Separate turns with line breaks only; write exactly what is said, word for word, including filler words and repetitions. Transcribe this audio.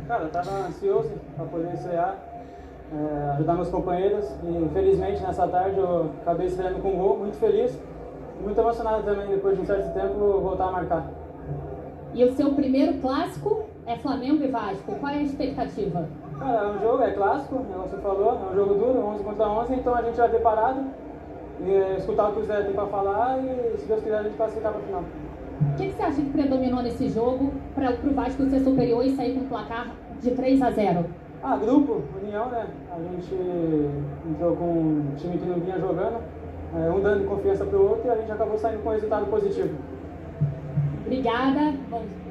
Cara, eu estava ansioso para poder estrear, é, ajudar meus companheiros e infelizmente nessa tarde eu acabei estreando com um gol, muito feliz e muito emocionado também depois de um certo tempo voltar a marcar.
E o seu primeiro clássico é Flamengo e Vasco, qual é a expectativa?
Cara, é um jogo, é clássico, como você falou, é um jogo duro, onze contra onze, então a gente vai ter parado e escutar o que o Zé tem para falar e se Deus quiser a gente classificar para o final.
O que, que você acha que predominou nesse jogo para o Vasco ser superior e sair com um placar de três a zero?
Ah, grupo, união, né? A gente entrou com um time que não vinha jogando, um dando confiança para o outro e a gente acabou saindo com um resultado positivo.
Obrigada. Bom.